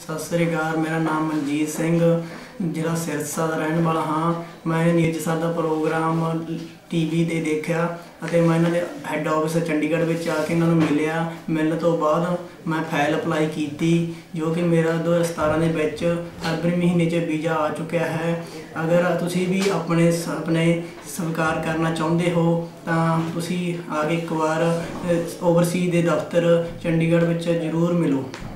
सत श्री अकाल। मेरा नाम मनजीत सिंह जिला सिरसा का रहने वाला हाँ। मैं नीरज सर का प्रोग्राम टीवी ते देखा ਅਤੇ मैं इन्होंने हैड ऑफिस चंडीगढ़ में आके इन्होंने मिलिया। मिलने तो बाद मैं फाइल अपलाई की जो कि मेरा 2017 के फरवरी महीने वीज़ा आ चुका है। अगर तुसी भी अपने स्वीकार करना चाहते हो तो तुसी आके एक बार ओवरसीज के दफ्तर चंडीगढ़ में जरूर मिलो।